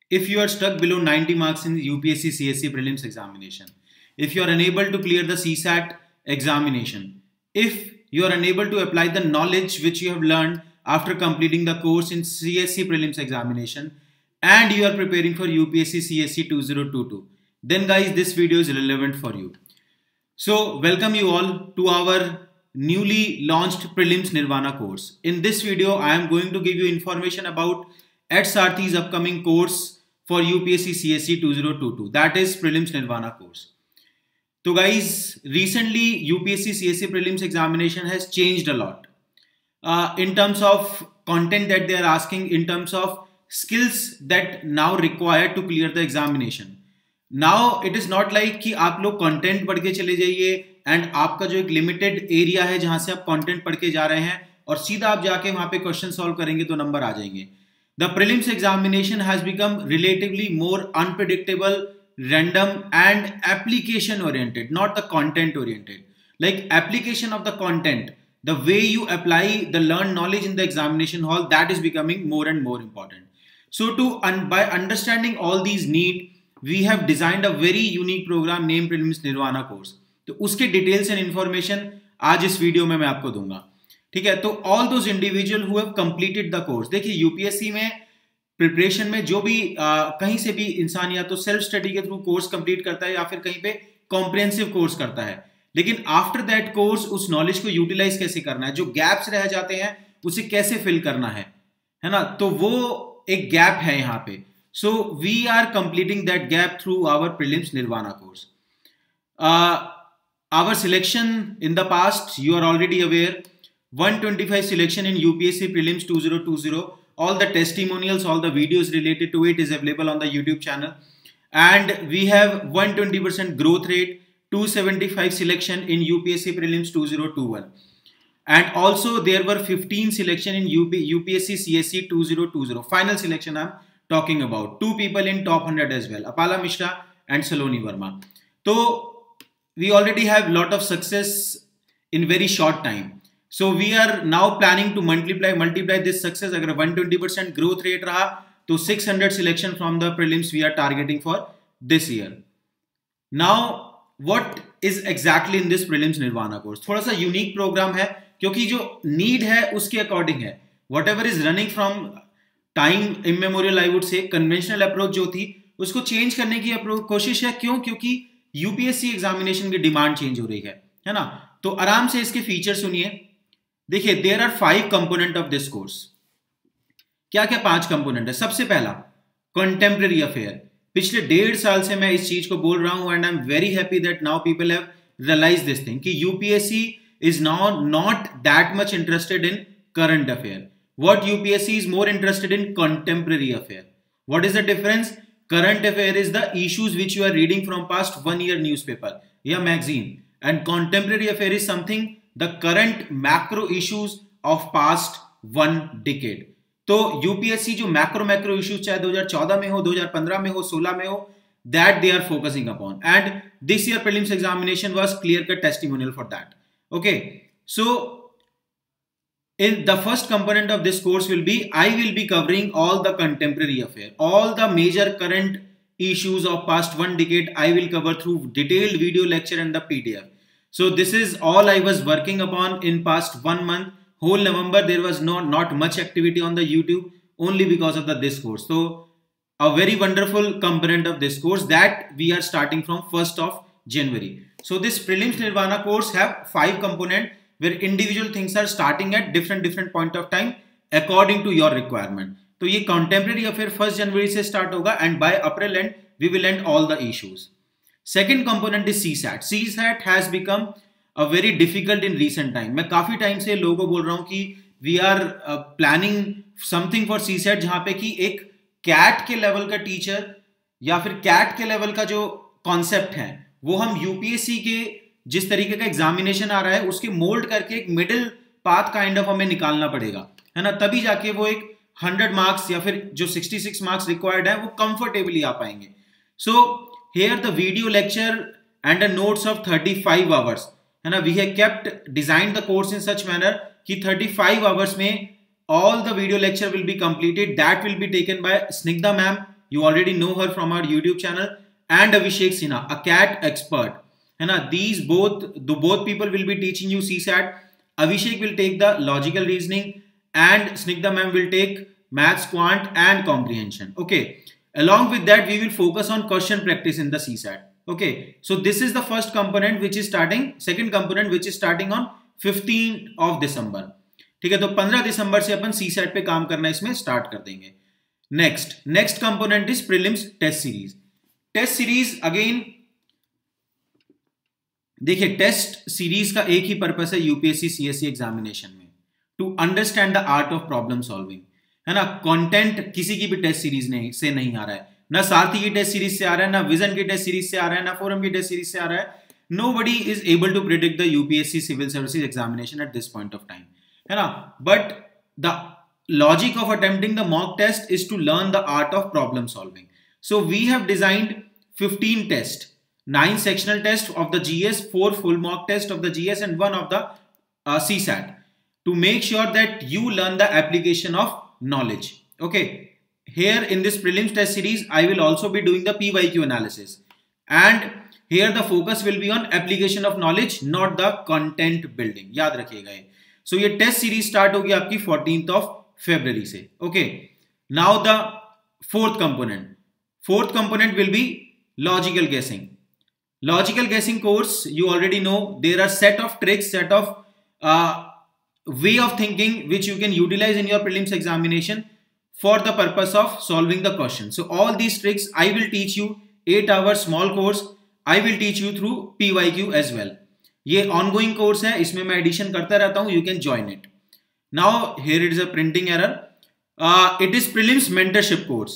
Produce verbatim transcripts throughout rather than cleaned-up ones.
if you are stuck below ninety marks in U P S C C S C prelims examination, if you are unable to clear the C SAT examination, if you are unable to apply the knowledge which you have learned after completing the course in C S C prelims examination, and you are preparing for U P S C C S C two thousand twenty-two, then guys, this video is relevant for you. So welcome you all to our newly launched prelims Nirvana course. In this video, I am going to give you information about H Sarthi's upcoming course for U P S C C S C two thousand twenty-two, that is prelims Nirvana course. So guys, recently U P S C C S C prelims examination has changed a lot uh, in terms of content that they are asking, in terms of skills that now required to clear the examination. Now it is not like कि आप लोग content पढ़ के चले जाइए and आपका जो एक limited area है जहां से आप content पढ़ के जा रहे हैं और सीधा आप जाके वहां पे question solve करेंगे तो नंबर आ जाएंगे. The prelims examination has become relatively more unpredictable, random and application oriented, not the content oriented. Like application of the content, the way you apply the learned knowledge in the examination hall, that is becoming more and more important. So to un by understanding all these needs, we have designed a very unique program named prelims Nirvana course. तो उसके details and information आज इस video में मैं आपको दूंगा. ठीक है, तो all those individual who have completed the course, देखिए यूपीएससी में प्रिपरेशन में जो भी आ, कहीं से भी इंसान या तो सेल्फ स्टडी के थ्रू कोर्स कंप्लीट करता है या फिर कहीं पे कॉम्प्रिहेंसिव कोर्स करता है, लेकिन आफ्टर दैट कोर्स उस नॉलेज को यूटिलाइज कैसे करना है, जो गैप्स रह जाते हैं उसे कैसे फिल करना है, है ना, तो वो एक गैप है यहाँ पे. So we are completing that gap through our prelims Nirvana course. Our selection in the past, you are already aware, one twenty-five selection in U P S C prelims two thousand twenty. All the testimonials, all the videos related to it is available on the YouTube channel, and we have one hundred twenty percent growth rate, two seventy-five selection in U P S C prelims two thousand twenty-one, and also there were fifteen selection in U P, U P S C C S C two thousand twenty. Final selection I'm talking about. Two people in top one hundred as well, Apala Mishra and Saloni Verma. So we already have lot of success in very short time. So we are now planning to multiply multiply this success. अगर one hundred twenty percent growth rate रहा तो six hundred selection from the prelims we are targeting for this year. Now what is exactly in this prelims Nirvana course? थोड़ा सा unique program है क्योंकि जो need है उसके according है. Whatever is running from time immemorial, I would say conventional approach जो थी उसको change करने की कोशिश है. क्यों? क्योंकि U P S C examination की demand change हो रही है, है ना. तो आराम से इसके फीचर सुनिए. देखिए, there are five component of this course. क्या क्या पांच कंपोनेंट है. सबसे पहला कंटेम्प्रेरी अफेयर. पिछले डेढ़ साल से मैं इस चीज को बोल रहा हूं and I am very happy that now people have realise this thing कि UPSC is now not that much interested in current affair. What UPSC is more interested in contemporary affair. What is the difference? Current affair is the issues which you are reading from past one year newspaper या magazine, and contemporary affair is something the current macro issues of past one decade. तो UPSC जो macro macro issues चाहे दो हज़ार चौदह में हो, दो हज़ार पंद्रह में हो, सोलह में हो, that they are focusing upon, and this year prelims examination was clear cut testimonial for that. Okay, so in the first component of this course will be, I will be covering all the contemporary affair, all the major current issues of past one decade I will cover through detailed video lecture and the P D F. So this is all I was working upon in past one month. Whole November there was no not much activity on the YouTube only because of the this course. So a very wonderful component of this course that we are starting from first of January. So this prelims Nirvana course have five component where individual things are starting at different different point of time according to your requirement. तो ये contemporary affair first January से start होगा and by April end we will end all the issues. Second component is C SAT. C SAT has become a very difficult in recent time. मैं काफी time से लोगों को बोल रहा हूँ कि we are uh, planning something for C SAT जहाँ पे कि एक कैट के लेवल का टीचर या फिर कैट के लेवल का जो कॉन्सेप्ट है वो हम यूपीएससी के जिस तरीके का एग्जामिनेशन आ रहा है उसके मोल्ड करके एक मिडिल पाथ काइंड ऑफ हमें निकालना पड़ेगा, है ना, तभी जाके वो एक हंड्रेड मार्क्स या फिर जो सिक्सटी सिक्स मार्क्स रिक्वायर्ड है वो कंफर्टेबली आ पाएंगे. सो here the video lecture and the notes of thirty-five hours, है ना, we have kept designed the course in such manner कि thirty-five hours में all the video lecture will be completed. That will be taken by Snigdha ma'am you already know her from our YouTube channel, and Abhishek Sinha, a cat expert. है ना, these both the both people will be teaching you C SAT. Abhishek will take the logical reasoning and Snigdha ma'am will take maths, quant and comprehension. Okay, along with that we will focus on question practice in the C SAT. Okay, so this is the first component which is starting, second component which is starting on fifteenth of December. ठीक है, तो पंद्रह दिसंबर से अपन C SAT पे काम करना इसमें start कर देंगे. Next next component is prelims test series. Test series again देखिए, टेस्ट सीरीज का एक ही पर्पस है यूपीएससी सीएससी एग्जामिनेशन में, to understand the art of problem solving. है ना, कंटेंट किसी की भी टेस्ट सीरीज नहीं से नहीं आ रहा है, ना सारथी की टेस्ट सीरीज से आ रहा है, ना विजन की टेस्ट सीरीज से आ रहा है, ना फोरम की टेस्ट सीरीज से आ रहा है. Nobody is able to predict the U P S C civil services examination at this point of time. है ना, but the logic of attempting the mock test is to learn the art of problem solving. So we have designed fifteen tests. nine sectional tests of the G S, four full mock tests of the G S and one of the uh, C SAT to make sure that you learn the application of knowledge. Okay, here in this prelims test series I will also be doing the P Y Q analysis, and here the focus will be on application of knowledge, not the content building. याद रखिएगा ये. So ये test series start होगी आपकी fourteenth of February से. Okay, now the fourth component. Fourth component will be logical guessing. Logical guessing course, you already know there are set of tricks, set of uh, way of thinking which you can utilize in your prelims examination for the purpose of solving the question. So all these tricks I will teach you. eight hour small course I will teach you through P Y Q as well. ये ongoing course है, इसमें मैं addition करता रहता हूँ. You can join it. Now here it is a printing error. Uh, it is prelims mentorship course.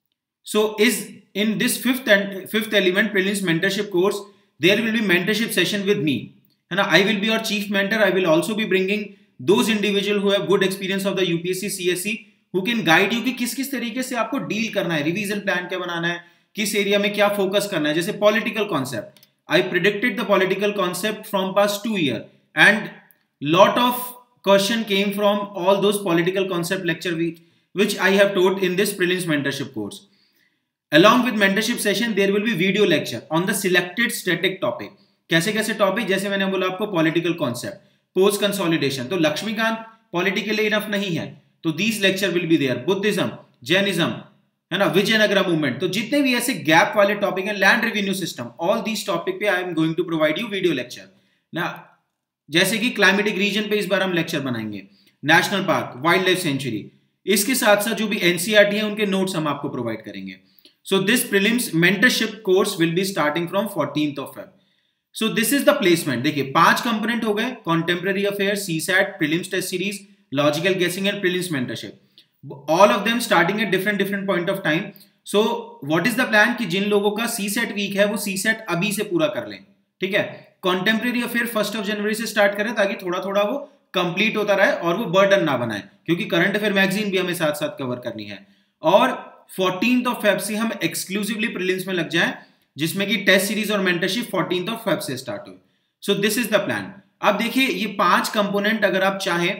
So is in this fifth and fifth element prelims mentorship course, there will be mentorship session with me. है ना, I will be your chief mentor. I will also be bringing those individual who have good experience of the U P S C C S E who can guide you कि किस किस तरीके से आपको deal करना है, revision plan क्या बनाना है, किस एरिया में क्या फोकस करना है. जैसे political concept, I predicted the political concept from past two year and lot of question came from all those political concept lecture which I have taught in this prelims mentorship course. Along with mentorship session, there will be video lecture on the selected static topic. कैसे कैसे topic, जैसे मैंने बोला आपको political concept, post consolidation, तो Laxmikant politically enough नहीं है, तो these lecture will be there. Buddhism, Jainism, है ना, विजयनगरा मूवमेंट, तो जितने भी ऐसे गैप वाले टॉपिक हैं, land revenue system, all these topic पे I am going to provide you video lecture ना. जैसे कि क्लाइमेटिक रीजन पे इस बार हम लेक्चर बनाएंगे, national park, wildlife sanctuary, इसके साथ साथ जो भी एनसीईआरटी है उनके नोट्स हम आपको प्रोवाइड करेंगे. So this prelims mentorship course will be starting from fourteenth of Feb. So this is the placement. देखिए पांच कंपोनेंट हो गए, contemporary affair, CSAT, prelims test series, logical guessing and prelims mentorship. All of them starting at different different point of time. So what is the plan कि जिन लोगों का CSAT week है वो सीसैट अभी से पूरा कर लें. ठीक है, कॉन्टेम्पररी अफेयर फर्स्ट ऑफ जनवरी से स्टार्ट करें ताकि थोड़ा थोड़ा वो कंप्लीट होता रहे और वो बर्डन ना बनाए, क्योंकि करंट अफेयर मैगजीन भी हमें साथ साथ कवर करनी है. और फोर्टीन्थ ऑफ फेब से हम एक्सक्लूसिवली प्रीलिम्स में लग जाएं, जिसमें कि टेस्ट सीरीज और मेंटरशिप फोर्टीन्थ ऑफ फेब से स्टार्ट हुई. So this is the plan. अब देखिए ये पांच कंपोनेंट अगर आप चाहें,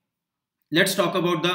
let's talk about the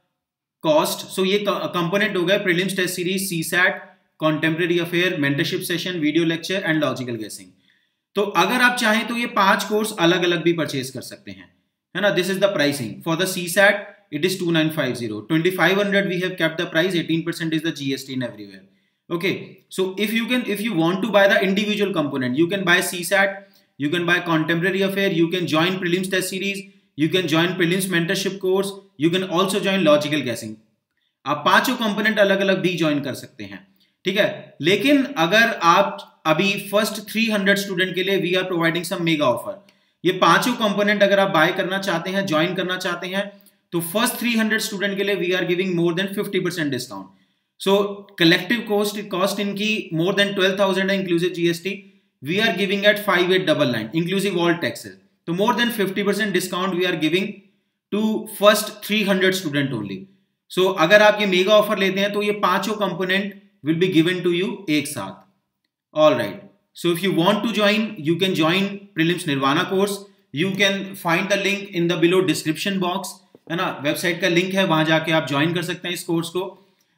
cost. सो ये कंपोनेंट हो गए prelims test series, CSAT, contemporary affair, mentorship session, video lecture and logical guessing. तो अगर आप चाहें तो ये पांच कोर्स अलग अलग भी परचेज कर सकते हैं, है ना. This is the pricing for the CSAT. It is two nine five zero. twenty-five hundred we have kept the price. eighteen percent is the G S T in everywhere. Okay. So if you can, if you want to buy the individual component, you can buy C SAT, you can buy contemporary affair, you can join prelims test series, you can join prelims mentorship course, you can also join logical guessing. आप पांचों component अलग अलग भी join कर सकते हैं. ठीक है, लेकिन अगर आप अभी फर्स्ट three hundred स्टूडेंट के लिए we are providing some mega offer. ये पांचों कंपोनेंट अगर आप बाय करना चाहते हैं, ज्वाइन करना चाहते हैं, तो फर्स्ट three hundred स्टूडेंट के लिए we are giving more than fifty percent discount. So collective cost cost इनकी मोर देन twelve thousand है inclusive GST. We are giving at five eight nine nine inclusive all taxes. तो more than fifty percent discount we are giving to first three hundred student only. So अगर आप ये mega offer लेते हैं तो ये पांचों component will be given to you एक साथ. All right. So if you want to join, you can join prelims Nirvana course. You can find the link in the below description box, है ना. Website का लिंक है, वहां जाके आप join कर सकते हैं इस कोर्स को.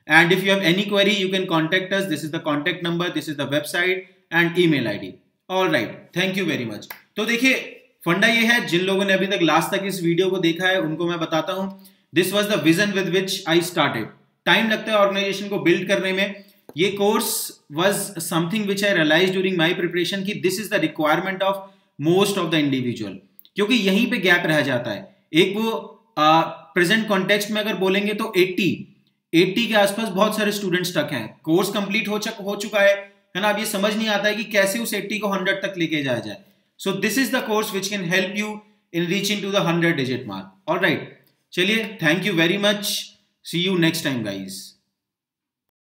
And if you have any query, you can contact us. This is the contact number, this is the website and email I D. All right, thank you very much. तो देखिए फंडा ये है, जिन लोगों ने अभी तक लास्ट तक इस वीडियो को देखा है उनको मैं बताता हूं, this was the vision with which I started. Time लगता है ऑर्गेनाइजेशन को बिल्ड करने में. ये course was something which I realise during my preparation कि this is the requirement of most of the individual, क्योंकि यहीं पे गैप रह जाता है. एक वो प्रेजेंट uh, कॉन्टेक्स्ट में अगर बोलेंगे तो अस्सी अस्सी के आसपास बहुत सारे स्टूडेंट्स स्टक हैं. कोर्स कंप्लीट हो, हो चुका है है ना. अब ये समझ नहीं आता है कि कैसे उस अस्सी को हंड्रेड तक लेके जाया जाए. So this is the course which can help you in reaching to the hundred digit mark. Alright, चलिए, thank you very much. See you next time guys.